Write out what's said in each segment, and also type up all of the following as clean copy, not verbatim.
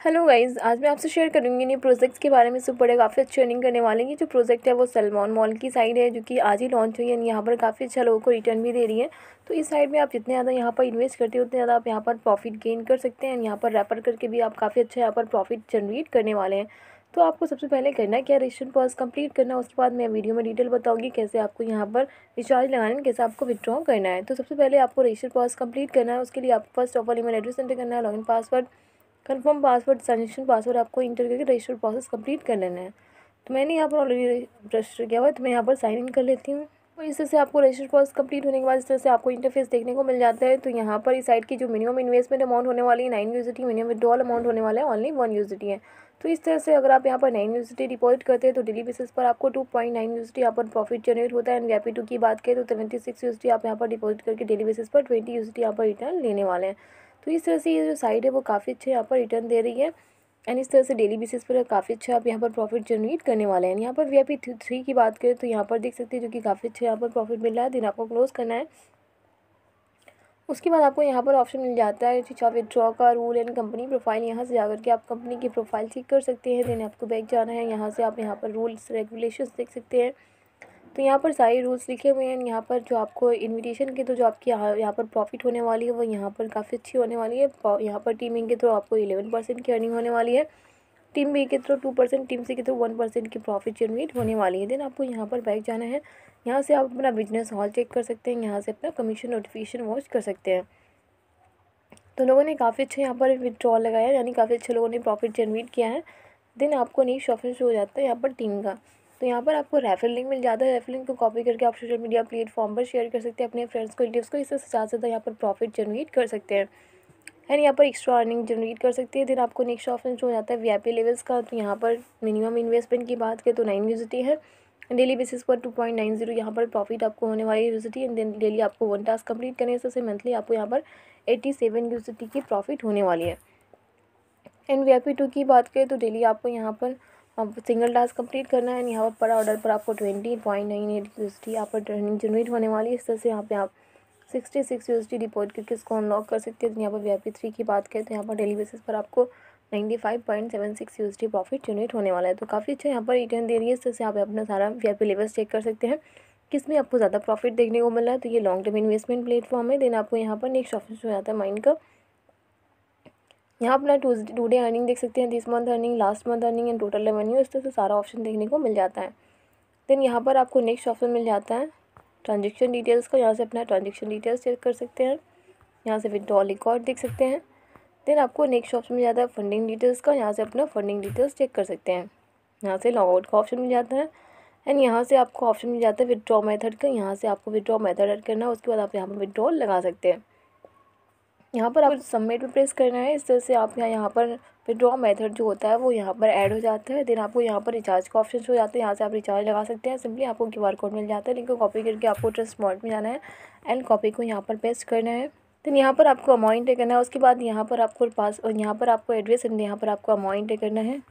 Hello guys, आज मैं आपसे शेयर करूंगी न्यू प्रोजेक्ट्स के बारे में। सब बड़े काफ़ी अच्छी अर्निंग करने वाले हैं। ये जो प्रोजेक्ट है वो सलमान मॉल की साइड है, जो कि आज ही लॉन्च हुई है। यहाँ पर काफ़ी अच्छा लोगों को रिटर्न भी दे रही है। तो इस साइड में आप जितने ज़्यादा यहाँ पर इन्वेस्ट करते हो उतने ज़्यादा आप यहाँ पर प्रॉफिट गेन कर सकते हैं। यहाँ पर रेफर करके भी आप काफ़ी अच्छा यहाँ पर प्रॉफिट जनरेट करने वाले हैं। तो आपको सबसे पहले करना है क्या, रजिस्ट्रेशन प्रोसेस कंप्लीट करना है। उसके बाद मैं वीडियो में डिटेल बताऊंगी कैसे आपको यहाँ पर रिचार्ज लगाना है, कैसे आपको विड्रॉ करना है। तो सबसे पहले आपको रजिस्ट्रेशन प्रोसेस कंप्लीट करना है। उसके लिए आपको first of all email address enter करना है, login password, confirm password, transaction password आपको इंटर करके रजिस्टर प्रोसेस कंप्लीट कर लेना है। तो मैंने यहाँ पर ऑलरेडी रजिस्टर किया हुआ है, तो मैं यहाँ पर साइन इन कर लेती हूँ। और इस तरह से आपको रजिस्टर प्रोसेस कंप्लीट होने के बाद इस तरह से आपको इंटरफेस देखने को मिल जाता है। तो यहाँ पर इस साइट की जो मिनिमम इन्वेस्टमेंट अमाउंट होने वाली है 9 USD, मिनिमम विड्रॉल अमाउंट होने वाला है ओनली 1 USD है। तो इस तरह से अगर आप यहाँ पर 9 USD डिपॉजिट करते हैं तो डेली बेसिस पर आपको 2.9 USD यहाँ पर प्रॉफिट जनरेट होता है। एंड VIP2 की बात करें तो 76 USD आप यहाँ पर डिपॉजिट करके डेली बेसिस पर 20 USD यहाँ पर रिटर्न लेने वाले हैं। तो इस तरह से ये जो साइट है वो काफ़ी अच्छे यहाँ पर रिटर्न दे रही है। एंड इस तरह से डेली बेसिस पर काफ़ी अच्छा आप यहाँ पर प्रॉफिट जनरेट करने वाले हैं। यहाँ पर VIP3 की बात करें तो यहाँ पर देख सकते हैं जो कि काफ़ी अच्छा यहाँ पर प्रॉफिट मिल रहा है। दिन आपको क्लोज करना है। उसके बाद आपको यहाँ पर ऑप्शन मिल जाता है विड्रॉ का रूल एंड कंपनी प्रोफाइल। यहाँ से जाकर के आप कंपनी की प्रोफाइल चेक कर सकते हैं। देन आपको बैक जाना है। यहाँ से आप यहाँ पर रूल्स रेगुलेशंस देख सकते हैं। तो यहाँ पर सारे रूल्स लिखे हुए हैं। यहाँ पर जो आपको इनविटेशन के तो जो आपकी यहाँ पर प्रॉफिट होने वाली है वो यहाँ पर काफ़ी अच्छी होने वाली है। यहाँ पर टीमिंग के थ्रू आपको 11% की अर्निंग होने वाली है। टीम बी के थ्रू 2%, टीम सी के थ्रू 1% की प्रॉफिट जनरेट होने वाली है। देन आपको यहाँ पर बैक जाना है। यहाँ से आप अपना बिजनेस हॉल चेक कर सकते हैं। यहाँ से अपना कमीशन नोटिफिकेशन वॉच कर सकते हैं। तो लोगों ने काफ़ी अच्छे यहाँ पर विड्रॉल लगाया, यानी काफ़ी अच्छे लोगों ने प्रॉफिट जनरेट किया है। देन आपको नेक्स्ट ऑप्शन शो हो जाता है यहाँ पर टीम का। तो यहाँ पर आपको रेफरल लिंक मिल जाता है। रेफरल लिंक को कॉपी करके आप सोशल मीडिया प्लेटफॉर्म पर शेयर कर सकते हैं अपने फ्रेंड्स को, रिलेटिव्स को। इससे ज़्यादा से ज़्यादा यहाँ पर प्रॉफिट जनरेट कर सकते हैं एंड यहाँ पर एक्स्ट्रा अर्निंग जनरेट कर सकते हैं। देन आपको नेक्स्ट ऑप्शन जो हो जाता है VIP लेवल्स का। तो यहाँ पर मिनिमम इन्वेस्टमेंट की बात करें तो 9 USD है। डेली बेसिस पर 2.90 यहाँ पर प्रॉफिट आपको होने वाली USD। एंड देन डेली आपको 1 टास्क कंप्लीट करने से मंथली आपको यहाँ पर 87 USD की प्रॉफिट होने वाली है। एंड VIP2 की बात करें तो डेली आपको यहाँ पर सिंगल टास्क कंप्लीट करना है। यहाँ पर ऑर्डर पर आपको 20.98 USD यहाँ पर अर्निंग जनरेट होने वाली है। इस तरह से यहाँ पे आप 66 USD डिपॉजिट करके इसको अनलॉक कर सकते हैं। यहाँ पर VIP3 की बात करें तो यहाँ पर डेली बेसिस पर आपको 95.76 USD प्रॉफिट जनरेट होने वाला है। तो काफ़ी अच्छा यहाँ पर रिटर्न दे रही है। इस तरह से आप अपना सारा VIP लेवल्स चेक कर सकते हैं किस में आपको ज़्यादा प्रॉफिट देखने को मिल रहा है। तो ये लॉन्ग टर्म इन्वेस्टमेंट प्लेटफॉर्म है। देन आपको यहाँ पर नेक्स्ट ऑप्शन हो जाता है माइंड का। यहाँ अपना टू डे अर्निंग देख सकते हैं, this month earning, last month earning and total revenue. इस तरह से सारा ऑप्शन देखने को मिल जाता है। देन यहाँ पर आपको नेक्स्ट ऑप्शन मिल जाता है ट्रांजेक्शन डिटेल्स का। यहाँ से अपना ट्रांजेक्शन डिटेल्स चेक कर सकते हैं। यहाँ से विड्रॉल रिकॉर्ड देख सकते हैं। देन आपको नेक्स्ट ऑप्शन मिल जाता है फंडिंग डिटेल्स का। यहाँ से अपना फंडिंग डिटेल्स चेक कर सकते हैं। यहाँ से लॉग आउट का ऑप्शन मिल जाता है एंड यहाँ से आपको ऑप्शन मिल जाता है विड्रॉ मेथड का। यहाँ से आपको विड्रॉ मेथड ऐड करना है। उसके बाद आप यहाँ पर विड्रॉल लगा सकते हैं। यहाँ पर आपको सबमिट पे प्रेस करना है। इस तरह से आप यहाँ पर विड्रॉ मेथड जो होता है वो यहाँ पर ऐड हो जाता है। देन आपको यहाँ पर रिचार्ज का ऑप्शन हो जाता है। यहाँ से आप रिचार्ज लगा सकते हैं। सिंपली आपको QR कोड मिल जाता है। लिंक को कॉपी करके आपको ट्रस्ट वॉलेट में जाना है एंड कॉपी को यहाँ पर पेस्ट करना है। देन यहाँ पर आपको अमाउंट पे करना है। उसके बाद यहाँ पर आपको यहाँ पर आपको एड्रेस एंड यहाँ पर आपको अमाउंट पे करना है।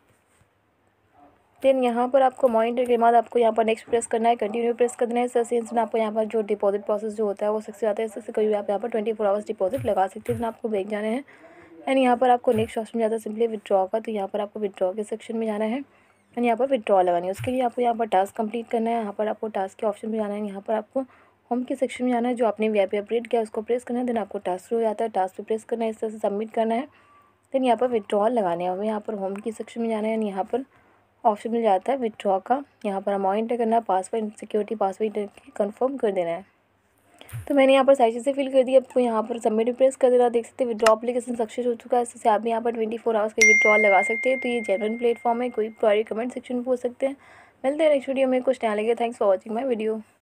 देन यहाँ पर आपको अमाउंट के बाद आपको यहाँ पर नेक्स्ट प्रेस करना है, कंटिन्यू प्रेस करना है। सिंस आपको यहाँ पर जो डिपॉजिट प्रोसेस जो होता है वो सक्सेस आता है। इससे कोई भी आप यहाँ पर 24 आवर्स डिपॉजिट लगा सकते हैं। आपको बैक जाना है एंड यहाँ पर आपको नेक्स्ट ऑप्शन जाता है सिंपली विड्रॉ का। तो यहाँ पर आपको विड्रॉ के सेक्शन में जाना है एंड यहाँ पर विड्रॉ लगानी है। उसके लिए आपको यहाँ पर टास्क कंप्लीट करना है। यहाँ पर आपको टास्क के ऑप्शन में जाना है। यहाँ पर आपको होम के सेक्शन में जाना है। जो आपने VIP अपडेट किया उसको प्रेस करना है। देन आपको टास्क हो जाता है, टास्क पे प्रेस करना है। इस तरह से सबमिट करना है। देन यहाँ पर विड्रॉल लगाने हैं। हमें यहाँ पर होम के सेक्शन में जाना है एंड यहाँ पर ऑप्शन मिल जाता है विड्रॉ का। यहाँ पर अमाउंट करना है, पासवर्ड सिक्योरिटी पासवर्ड कंफर्म कर देना है। तो मैंने यहाँ पर सारी चीज़ें फिल कर दी। आपको यहाँ पर सबमिट प्रेस कर देना। देख सकते हैं विड्रॉ एप्लीकेशन सक्सेस हो चुका है। इससे आप भी यहाँ पर 24 आवर्स के विड्रॉल लगा सकते हैं। तो ये जेन्युइन प्लेटफॉर्म है। कोई क्वेरी कमेंट सेक्शन में पूछ सकते हैं। मिलते हैं नेक्स्ट वीडियो में कुछ नया लगे। Thanks for watching my video.